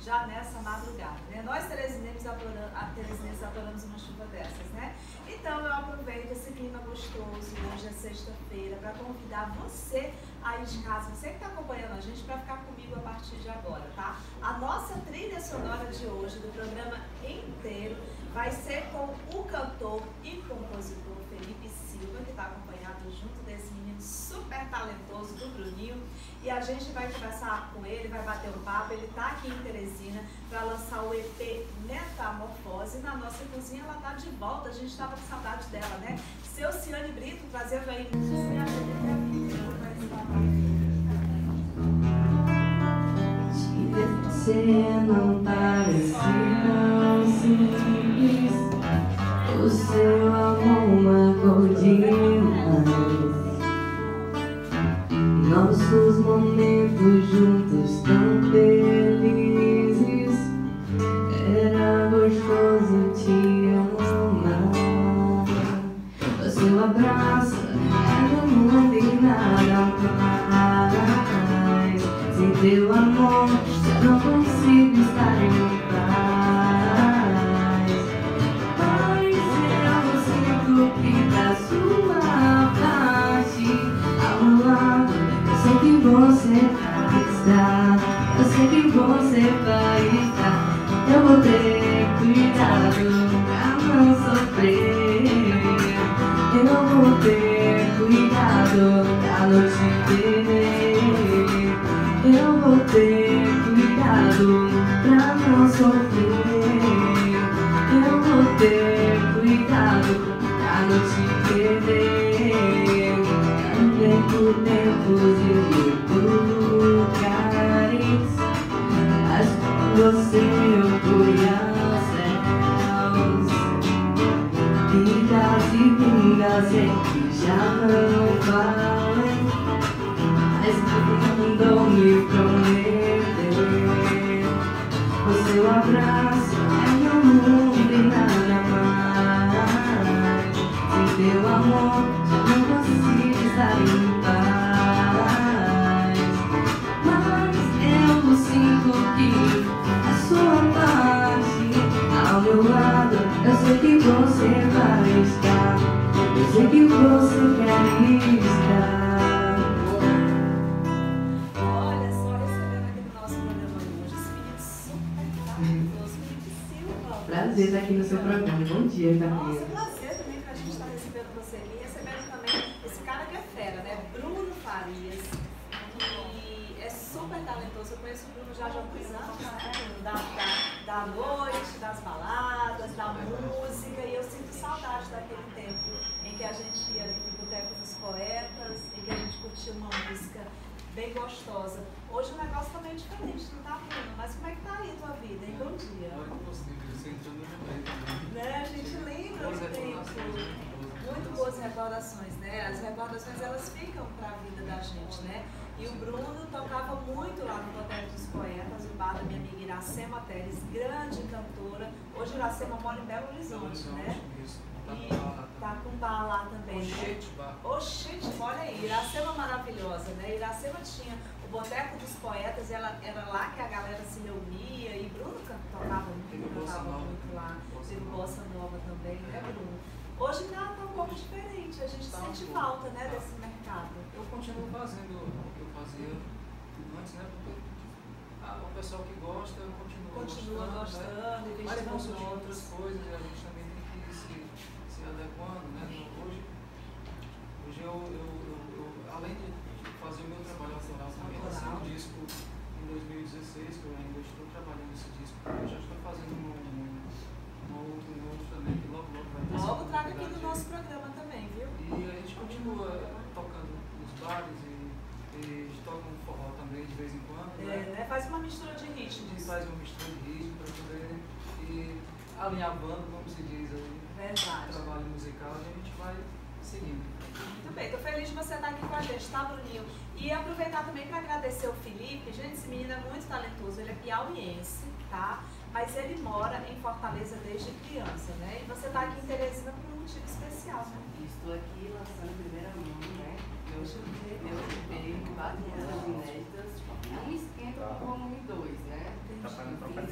já nessa madrugada, né? Nós teresinenses adoramos uma chuva dessas, né? Então eu aproveito esse clima gostoso, hoje é sexta-feira, para convidar você aí de casa, você que está acompanhando a gente, para ficar comigo a partir de agora, tá? A nossa trilha sonora de hoje, do programa inteiro, vai ser com o cantor e compositor Felipe Silva, que está acompanhado junto desse menino super talentoso do Bruninho, e a gente vai conversar com ele, vai bater um papo. Ele está aqui em Teresina para lançar o EP Metamorfose. Na nossa cozinha ela está de volta, a gente estava com saudade dela, né? Seu Ciane Brito trazendo aí Você não parece tão simples, o seu amor marcou demais. Nossos momentos juntos tão felizes, era gostoso te amar. O seu abraço era um mundo e nada mais. Sem teu amor não consigo estar em paz. Mas eu sinto que da sua parte, ao meu lado, eu sei que você vai estar. Eu sei que você vai estar. Eu vou ter cuidado pra não sofrer. Eu vou ter cuidado pra não te perder. Eu vou ter cuidado pra não sofrer. Eu vou ter cuidado pra não te perder. Andei por tempos e lugares, mas com você eu fui aos céus. Vidas e vindas que já não valem, mas mandou me prometer. O seu abraço é meu mundo e nada mais. Sem teu amor já não consigo estar em paz. Mas eu sinto que a sua parte, ao meu lado, eu sei que você vai estar. Eu sei que você quer estar. Prazer estar aqui no seu programa. Bom dia, Camila. Nossa, prazer também que a gente está recebendo você aqui. Recebendo também esse cara que é fera, né? Bruno Farias, que é super talentoso. Eu conheço o Bruno já há alguns anos, né? Da noite, das baladas, da música. E eu sinto saudade daquele tempo em que a gente ia no Boteco dos Poetas, em que a gente curtia uma música bem gostosa. Hoje o negócio tá meio diferente, não tá, Bruno? Mas como é que tá aí a tua vida, hein? Bom dia. Né? A gente lembra do tempo. Muito boas recordações, né? As recordações, elas ficam para a vida da gente, né? E o Bruno tocava muito lá no Boteco dos Poetas, o bar da minha amiga Iracema Teres, grande cantora. Hoje Iracema mora em Belo Horizonte, né? E tá com bar lá também. Oxente, bar. Oxente, olha aí, Iracema maravilhosa, né? Iracema tinha o Boteco dos Poetas, era lá que a galera se reunia, e Bruno tocava muito lá. Teve Bossa Nova também, né, Bruno? Hoje tá um pouco diferente, a gente sente falta, né, desse mercado. Eu continuo fazendo o que eu fazia antes, né? Porque o pessoal que gosta continua gostando, né? Mas vão surgir outras coisas e a gente também tem que ir se adequando, né? Hoje eu além de fazer o meu trabalho autoral também, lancei um disco em 2016, que eu ainda estou trabalhando nesse disco, eu já estou fazendo um outro também, que logo vai ter. Logo traga aqui no nosso programa também, viu? E a gente continua tocando nos bares e toca um forró também de vez em quando. Né? Faz uma mistura de ritmos. Faz uma mistura de ritmo para poder ir alinhavando, como se diz aí. Verdade. Trabalho musical e a gente vai seguindo. Muito bem, estou feliz de você estar aqui com a gente, tá, Bruninho? E aproveitar também para agradecer o Felipe. Gente, esse menino é muito talentoso, ele é piauiense, tá? Mas ele mora em Fortaleza desde criança, né? E você está aqui em Teresina por um motivo especial, né? Estou aqui lançando em primeira mão, né? Meu EP, várias músicas inéditas, um esquenta com o volume 2, né? Entendi.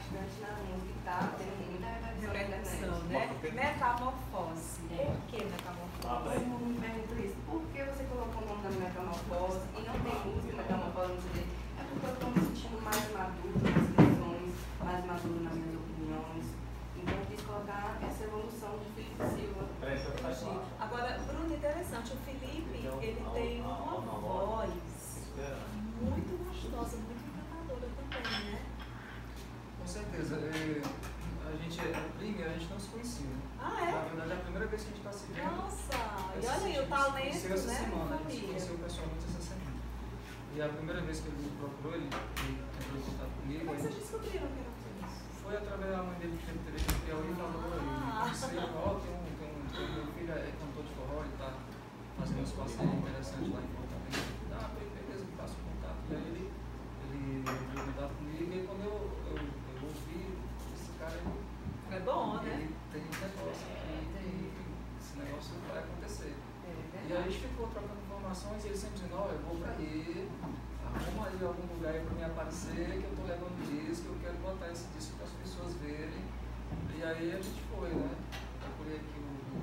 bastante na música e tá tendo muita Repercussão, né? Metamorfose. Por que metamorfose? Todo mundo me pergunta isso. Por que você colocou o nome da Metamorfose e não tem música Metamorfose no CD? É porque eu estou me sentindo mais maduro nas questões, mais maduro nas minhas opiniões. Então eu quis colocar essa evolução de Felipe Silva. Agora, Bruno, interessante, o Felipe, ele tem uma voz muito gostosa, muito encantadora também, né? Com certeza. A gente é prima e a gente não se conhecia. Ah, é? Na verdade, é a primeira vez que a gente está se vendo. Nossa, e olha aí o talento, essa né? semana, a gente se Família. conheceu pessoalmente essa semana. E a primeira vez que ele me procurou, ele entrou em contato comigo. Como é que vocês descobriram que era isso? Foi através da mãe dele que teve interesse em Piauí e falou aí. Meu filho é cantor de forró, ele está fazendo uns passeios interessantes lá em Fortaleza. Beleza, que passa o contato. E aí ele entrou em contato comigo e quando eu ouvi esse cara, É bom, né? ele tem um negócio aqui, esse negócio vai acontecer. E aí a gente ficou trocando informações e ele sempre dizendo, eu vou pra aí, arruma aí algum lugar aí pra me aparecer, que eu tô levando disco, eu quero botar esse disco para as pessoas verem. E aí a gente foi, né? Procurei aqui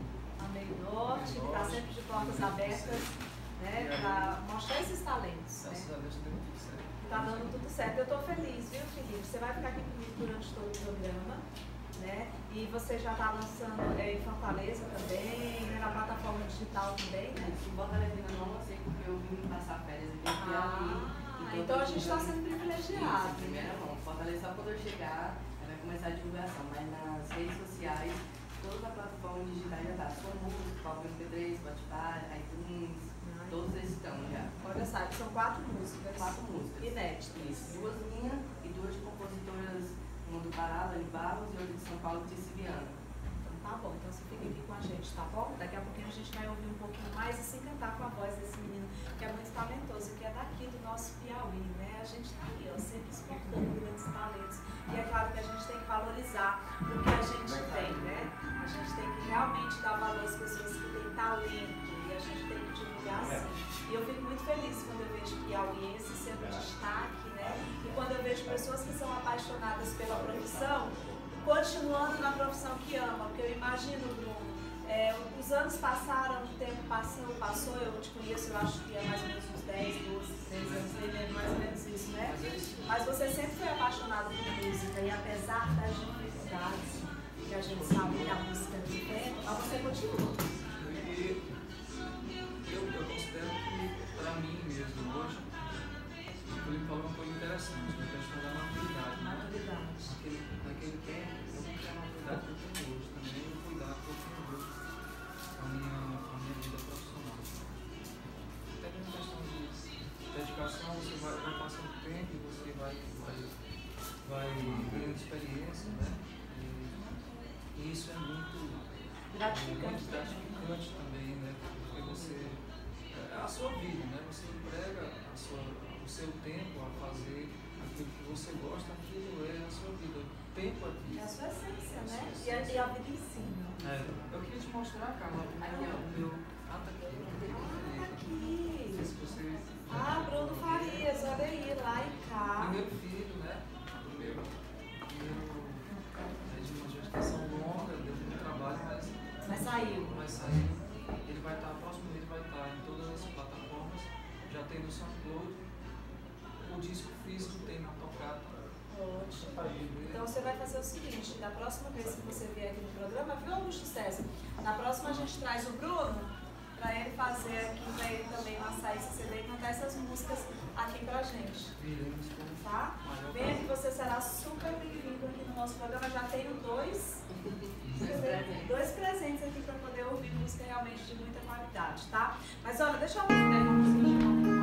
A Meio Norte, que está sempre de portas abertas, né? Para mostrar esses talentos. Né? Graças a Deus deu tudo certo. Tá dando tudo certo. Eu tô feliz, viu, Felipe? Você vai ficar aqui comigo durante todo o programa, né? E você já tá lançando em Fortaleza também, né? Na plataforma digital também, né? Em Fortaleza não lancei porque eu vim passar férias aqui em Piauí. Então a gente está sendo privilegiado. Isso, primeira mão. Fortaleza só quando eu chegar, vai começar a divulgação, mas nas redes sociais, todas as plataformas digitais já tá. Sua música, Palco MP3, Spotify, iTunes, todos esses estão já. Olha, sabe, são 4 músicas. 4 músicas. Inéditas. Isso, 2 minhas e 2 de compositoras, uma do Pará, Dani Barros, e outra de São Paulo, Tícia Viana. Então tá bom, então você fica aqui com a gente, tá bom? Daqui a pouquinho a gente vai ouvir um pouquinho mais e se encantar com a voz desse menino, que é muito talentoso, que é daqui do nosso Piauí, né? A gente tá aí, ó, sempre exportando grandes talentos. E é claro que a gente tem que valorizar o que a gente tem, né? A gente tem que realmente dar valor às pessoas que têm talento e a gente tem que divulgar assim. E eu fico muito feliz quando eu vejo piauienses sendo destaque, né? E quando eu vejo pessoas que são apaixonadas pela profissão, continuando na profissão que amam, porque eu imagino, Bruno, os anos passaram, o tempo passou, eu te conheço, eu acho que é mais ou menos uns 10, 12, 13 anos, mais ou menos isso, né? Mas você sempre foi apaixonado por música e apesar das dificuldades que a gente sabe que a música enfrenta, mas você continua. E eu considero que, para mim mesmo, hoje, o Felipe falou uma coisa interessante, a questão da maturidade. Maturidade. Naquele tempo, eu não tinha a maturidade que eu tenho hoje, também o cuidado que eu tenho hoje com a minha vida profissional. Até que uma questão de dedicação, você vai passando o tempo e você vai ganhando experiência, né? E isso é muito Gratificante. Gratificante também, né? Porque você, a sua vida, né? Você emprega o seu tempo a fazer aquilo que você gosta, aquilo é a sua vida. O tempo aqui. É a sua essência, né? E a vida ensina. Eu queria te mostrar, Carla, aqui ó, o meu. Tá aqui. Tá aqui. Não sei se você. Bruno Farias, olha aí, lá em cá. Primeiro filho, né? Primeiro de uma gestação longa, deu muito trabalho, Mas saiu. Ele vai estar, próximo mês vai estar em todas as plataformas, já tem no SoundCloud, o disco físico tem na tocata. Ótimo. Então você vai fazer o seguinte, da próxima vez que você vier aqui no programa, viu, Augusto César? Na próxima a gente traz o Bruno, para ele fazer aqui, para ele também lançar esse CD e cantar essas músicas aqui pra gente. Tá? Venha que você será super bem-vindo aqui no nosso programa. Já tenho dois presentes aqui para poder ouvir música realmente de muita qualidade, tá? Mas olha, deixa eu pegar uma música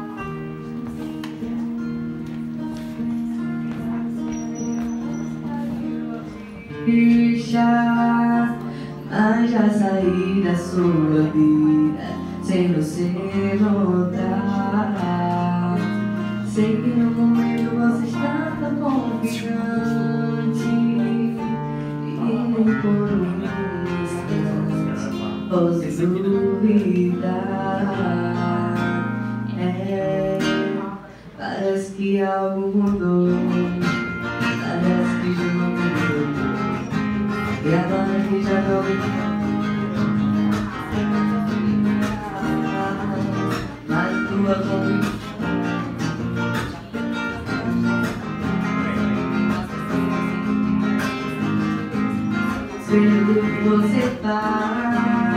mas já saí da sua vida sem você notar. Sei que no momento você está tão confiante e nem por um instante posso duvidar. Parece que algo mudou, parece que já não pra jovem. Mas tua convite. Seja do que você faz.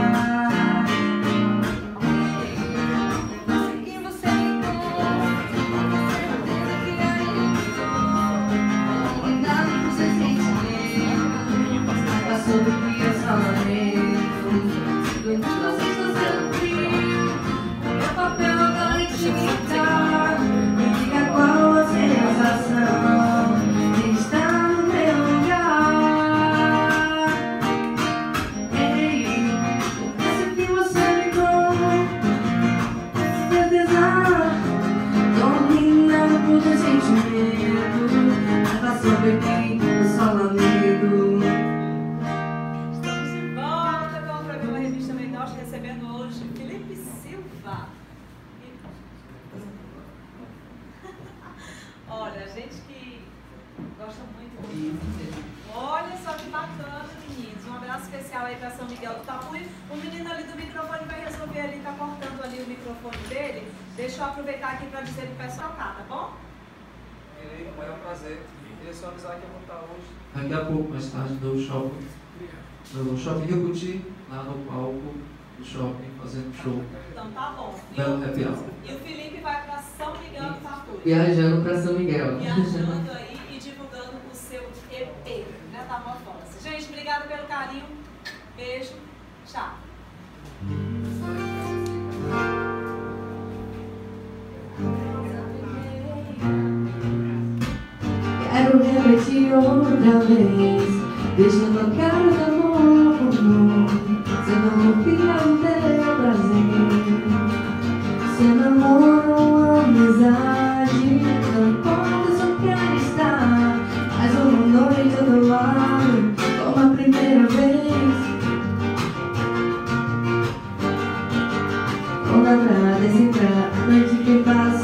Sobre o que eu só lamento. Não sei se você não viu meu papel da intimidade. Me diga qual a sensação de estar no meu lugar. Ei, esse que você me conta, com certeza dominado por teu sentimento. Ela sobre que eu só lamento. Recebendo hoje Felipe Silva. Olha, gente que gosta muito do... Olha só que bacana, meninos. Um abraço especial aí para São Miguel do Tapuí. O menino ali do microfone vai resolver ali, tá cortando ali o microfone dele. Deixa eu aproveitar aqui para dizer pro pessoal cá, tá bom? Irei, com o maior prazer. Queria só avisar que eu vou estar hoje. Daqui a pouco, mais tarde, no shopping Rio Cuti, lá no palco do shopping, fazendo show. Então tá bom. Belo happy hour. E o Felipe vai para São Miguel do Tapuí. Viajando pra São Miguel. Viajando aí e divulgando o seu EP, Metamorfose. Gente, obrigada pelo carinho. Beijo. Tchau. Quero repetir outra vez, deixando a cara de amor por mim. Se não confia no teu prazer, se namoro ou amizade, não importa, só quero estar mais uma noite ao teu lado, como a primeira vez. Quando a nada se entrar, a noite que passa